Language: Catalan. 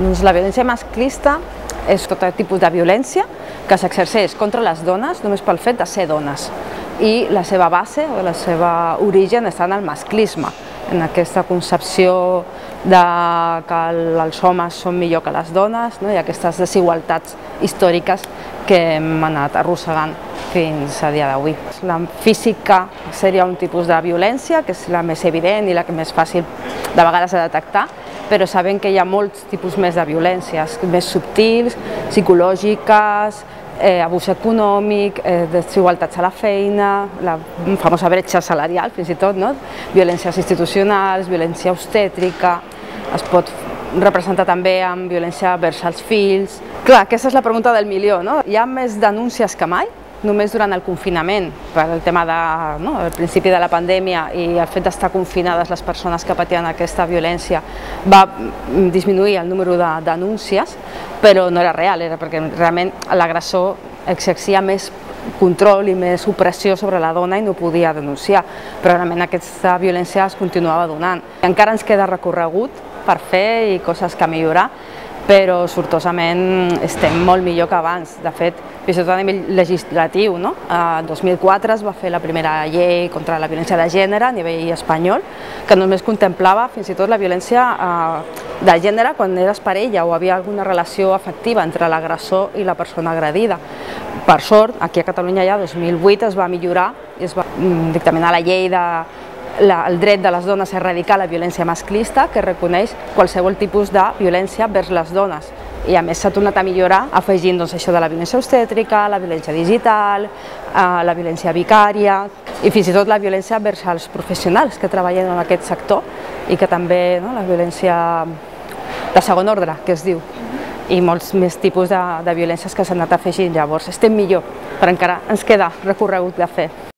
Doncs la violència masclista és tot tipus de violència que s'exerceix contra les dones només pel fet de ser dones, i la seva base o la seva origen està en el masclisme, en aquesta concepció de que els homes són millor que les dones, i aquestes desigualtats històriques que hem anat arrossegant fins a dia d'avui. La física seria un tipus de violència, que és la més evident i la que més fàcil de vegades de detectar, però sabem que hi ha molts tipus més de violències, més subtils, psicològiques, abús econòmic, desigualtats a la feina, la famosa bretxa salarial, fins i tot, violències institucionals, violència obstètrica, es pot representar també amb violència vers els fills. Clar, aquesta és la pregunta del milió, no? Hi ha més denúncies que mai. Només durant el confinament, per el tema del principi de la pandèmia i el fet d'estar confinades les persones que patien aquesta violència, va disminuir el número de denúncies, però no era real, era perquè realment l'agressor exercia més control i més opressió sobre la dona i no podia denunciar, però realment aquesta violència es continuava donant. Encara ens queda recorregut per fer i coses que millorar, però sortosament estem molt millor que abans. De fet, fins i tot a nivell legislatiu, el 2004 es va fer la primera llei contra la violència de gènere a nivell espanyol, que només contemplava fins i tot la violència de gènere quan eres parella o havia alguna relació afectiva entre l'agressor i la persona agredida. Per sort, aquí a Catalunya ja el 2008 es va millorar i es va dictaminar la llei el dret de les dones a erradicar la violència masclista, que reconeix qualsevol tipus de violència vers les dones. I a més s'ha tornat a millorar afegint això de la violència obstètrica, la violència digital, la violència vicària i fins i tot la violència vers els professionals que treballen en aquest sector i que també la violència de segon ordre, que es diu, i molts més tipus de violències que s'han anat afegint. Llavors estem millor, però encara ens queda recorregut de fer.